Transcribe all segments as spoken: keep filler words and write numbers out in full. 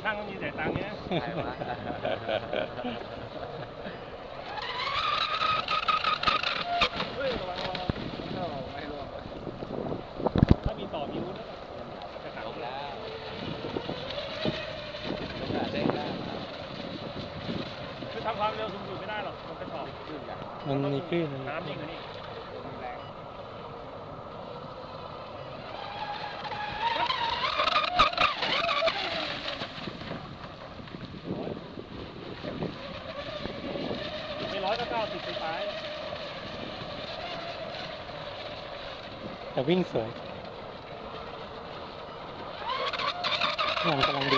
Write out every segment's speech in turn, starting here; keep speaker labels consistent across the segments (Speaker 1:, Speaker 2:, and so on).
Speaker 1: ช่างก็มีแต่ตังค์เนี้ยใช่ปะเฮ้ยระวังระวังไม่ร่วงถ้ามีต่อนิ้วนะจะขาดแล้วเด้งได้คือทำความเร็วสูงสุดไม่ได้หรอกมันกระชอก
Speaker 2: มันมีคลื่น
Speaker 1: น้ำยิ่งกว่านี้ร้อยก็เก้าสิบไปไป
Speaker 2: แต่วิ่งสวยอย่างกำลังดี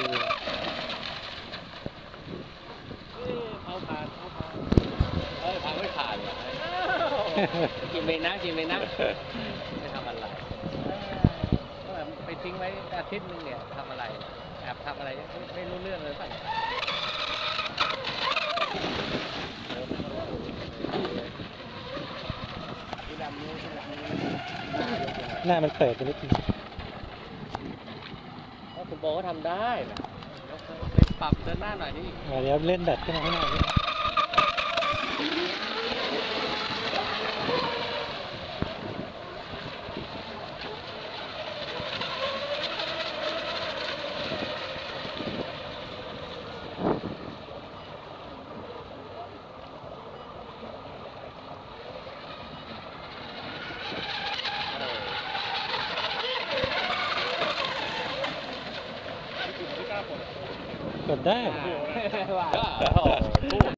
Speaker 1: เอาผ่านเอาผ่าน
Speaker 3: เอ้ยผ่านไม่ผ่านเลยกินไปนะกินไปนะไม่ทำอะไรไปทิ้งไว้อาทิตย์นึงเนี่ยทำอะไรแอบทำอะไรไม่รู้เรื่องเลยป่ะ
Speaker 2: หน้ามันเปิดไปนิดนึง
Speaker 3: คุณโบก็ทำได้ปรับเดินหน้าหน่อยนี่
Speaker 2: เดี๋ยวเล่นแบตขึ้นมาข้างหน้ากดได้